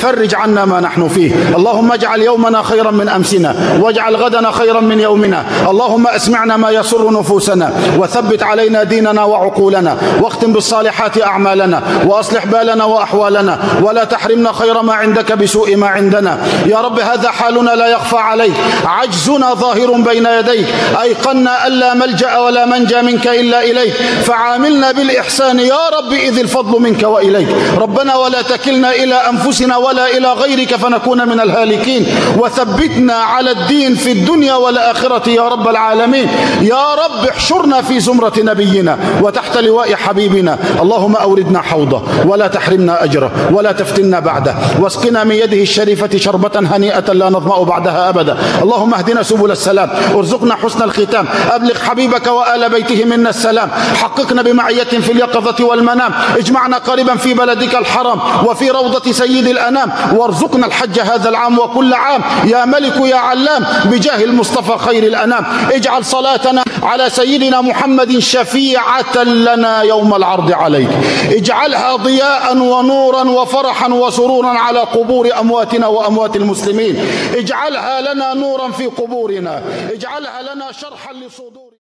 فرج عنا ما نحن فيه. اللهم اجعل يومنا خيرا من أمسنا، واجعل غدنا خيرا من يومنا. اللهم اسمعنا ما يسر نفوسنا، وثبت علينا ديننا وعقولنا، واختم بالصالحات أعمالنا، وأصلح بالنا وأحوالنا، ولا تحرمنا خير ما عندك بسوء ما عندنا. يا رب هذا حالنا لا يخفى عليك، عجزنا ظاهر بين يديك، أيقنا ألا ملجأ ولا منجى منك إلا إليك، فعاملنا بالإحسان يا رب إذ الفضل منك وإليك. ربنا ولا تكلنا إلى أنفسنا ولا إلى غيرك فنكون من الهالكين، وثبتنا على الدين في الدنيا والآخرة يا رب العالمين. يا رب احشرنا في زمرة نبينا وتحت لواء حبيبنا. اللهم أوردنا حوضه ولا تحرمنا أجره ولا تفتنا بعده، واسقنا من يده الشريفة شربة هنيئة لا نظمأ بعدها أبدا. اللهم اهدنا سبل السلام، ارزقنا حسن الختام، أبلغ حبيبك وآل بيته منا السلام، حققنا بمعية في اليقظة والمنام، اجمعنا قريبا في بلدك الحرام وفي روضة سيد الأنام، وارزقنا الحج هذا العام وكل عام يا ملك يا علام بجاه المصطفى خير الأنام. اجعل صلاتنا على سيدنا محمد شفيعة لنا يوم العرض عليك، اجعلها ضياء ونورا وفرحا وسرورا على قبور أمواتنا وأموات المسلمين، اجعلها لنا نورا في قبورنا، اجعلها لنا شرحا لصدور